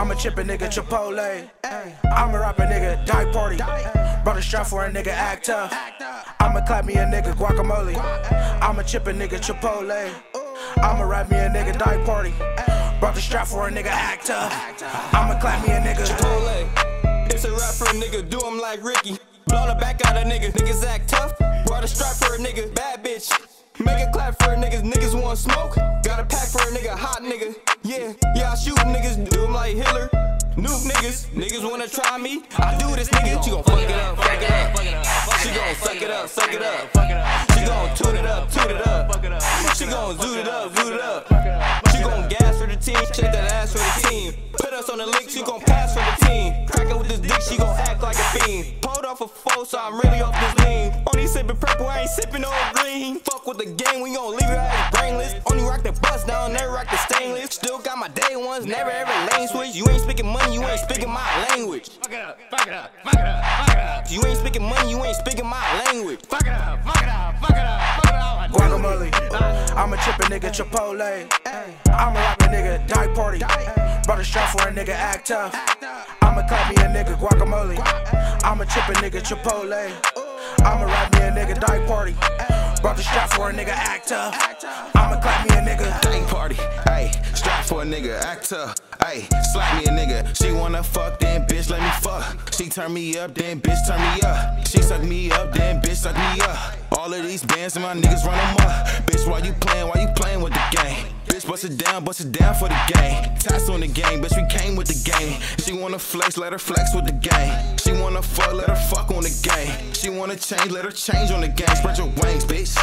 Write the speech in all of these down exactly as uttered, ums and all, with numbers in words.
I'm a chippin' nigga Chipotle. I'm a rapper nigga die party. Brought a strap for a nigga act tough. I'ma clap me a nigga guacamole. I'm a chippin' nigga Chipotle. I'ma rap me a nigga die party. Brought the strap for a nigga act tough. I'ma clap me a nigga Chipotle. It's a rap for a nigga, do him like Ricky. Blow the back out of niggas, niggas act tough. Brought a strap for a nigga, bad bitch. Make a clap for a niggas, niggas want smoke. Got a pack for a nigga, hot nigga. Yeah, yeah, I shoot niggas, do him like Hitler. Nuke niggas, niggas wanna try me. I do this nigga, she gon' fuck it up, fuck it up. She gon' suck it up, suck it up. She gon' toot it up, toot it up. She gon' zoot it up, zoot it up. She gon' gas for the team, shake that ass for the team. Put us on the lick, she gon' pass for the team. Crackin' with this dick, she gon' act like a fiend. Pulled off a foe, so I'm really off this lean. Only sippin' purple, I ain't sippin' no green. Fuck with the game, we gon' leave your ass brainless. Only rock the bus down, never rock the stainless. Still got my day ones, never ever lane switch. You ain't speaking money, you ain't speaking my language. Fuck it up, fuck it up, fuck it up, fuck it up. You ain't speaking money, you ain't speaking my language. Fuck it up, fuck it up, fuck it up, fuck it up. guacamole. I'm a chippin' nigga Chipotle. I'm a rapper nigga die party. Brought a strap for a nigga act tough. I'ma clap me a nigga guacamole. I'm a chippin' nigga Chipotle. I'ma rap me a nigga die party. Brought the strap for a nigga act tough. I'ma clap me a nigga die party. Ayy, strap for a nigga act tough. Ayy, slap me a nigga. She wanna fuck, then bitch let me fuck. She turn me up, then bitch turn me up. She suck me up, then bitch suck me up. All of these bands and my niggas run them up. Bitch, why you playin', why you playin' with the game? Bitch, bust it down, bust it down for the game. Tats on the game, bitch, we came with the game. She wanna flex, let her flex with the game. She wanna fuck, let her fuck on the game. She wanna change, let her change on the game. Spread your wings, bitch.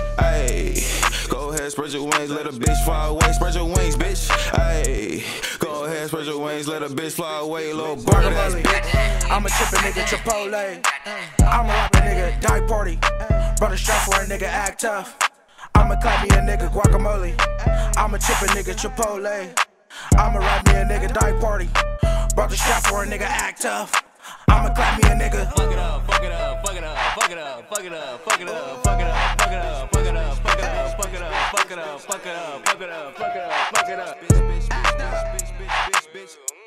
Ayy, go ahead, spread your wings, let a bitch fly away. Spread your wings, bitch. Ayy, go ahead, spread your wings, let a bitch fly away. Little bird ass bitch. I'm a chippin' nigga Chipotle. I'm a rapper nigga die party. Brought a strap for a nigga act tough. I'ma clap me a nigga guacamole. I'm a chippin' nigga Chipotle. I'ma rap me a nigga die party. Brought the strap for a nigga act tough. I'ma clap me a nigga. Fuck it up, fuck it up, fuck it up, fuck it up, fuck it up, fuck it up, fuck it up, fuck it up, fuck it up, fuck it up, fuck it up, fuck it up, fuck it up, fuck it up, fuck it up, fuck it up, fuck it up, bitch, bitch, bitch, bitch, bitch, bitch, bitch.